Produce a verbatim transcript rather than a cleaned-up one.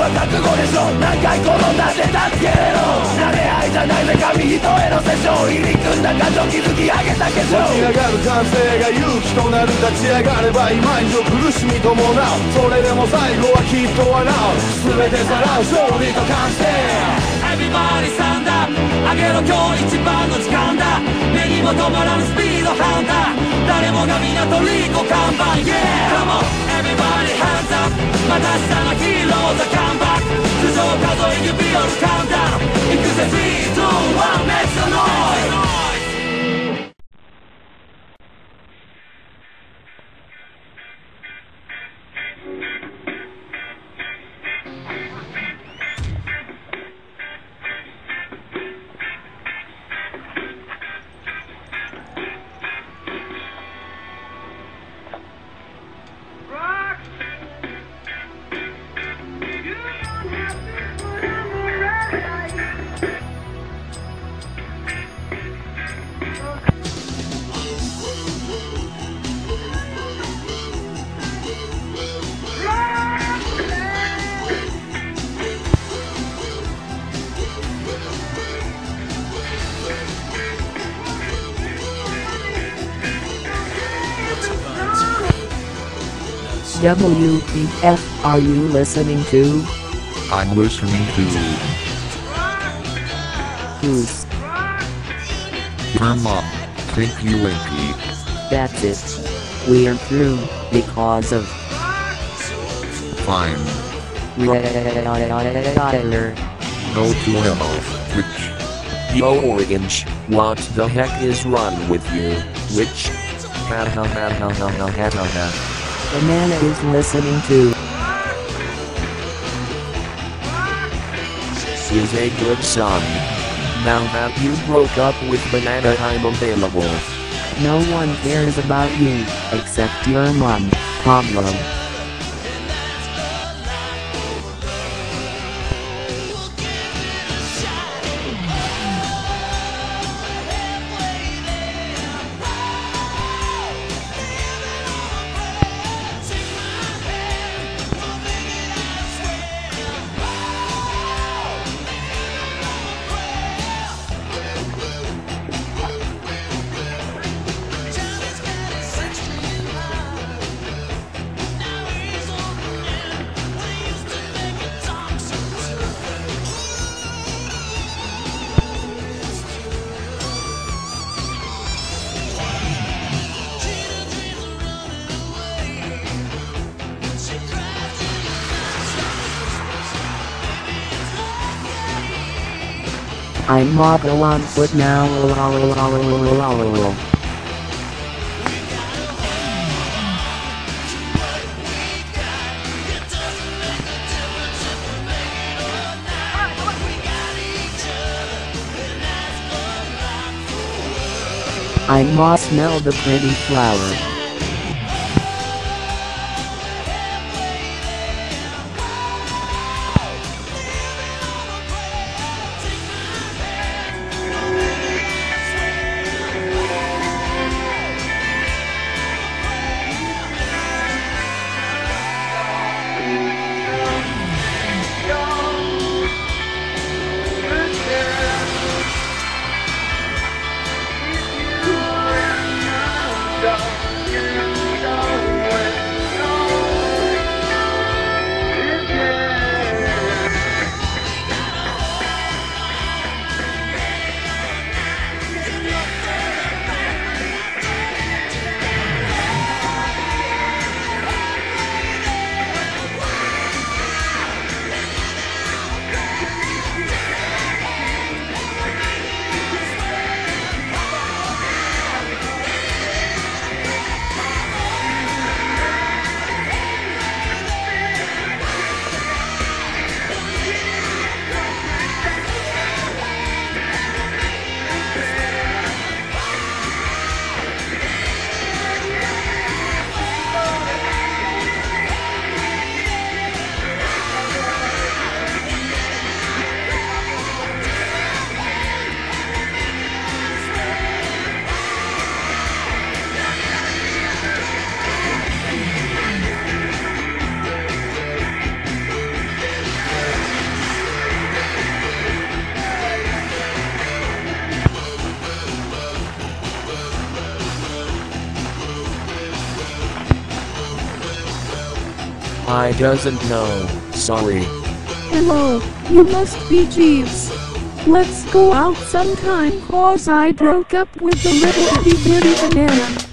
は覚悟でしょ。何回転んだって助けれろ。慣れ合いじゃないぜ紙一重のセッション。入り組んだ感情築き上げた化粧。 湧き上がる感性が勇気となる。立ち上がれば今以上苦しみ伴う。それでも最後はきっと笑う。全てさらう勝利と完成。 Everybody stand up 上げろ今日一番の時間だ。目にも止まらぬスピードハンター。誰もが港リーコ看板 Yeah Come on Everybody hands up また下のヒーローザカムバック。頭上数え指折るカウンダウン。行くぜスリー、ツー、ワン Make some noise。 W T F are you listening to? I'm listening to Who's? your mom, Tinky Winky. That's it. We're through, because of Fine. Ryder. Go to hell, which Yo Orange, what the heck is wrong with you, witch? Ha ha ha ha ha ha ha ha ha. Banana is listening to Is a good song. Now that you broke up with Banana I'm available. No one cares about you, except your mom, Pablo. I'm Marco on foot now. I must smell the pretty flower. I doesn't know, sorry. Hello, you must be Jeeves. Let's go out sometime cause I broke up with the little itty bitty banana.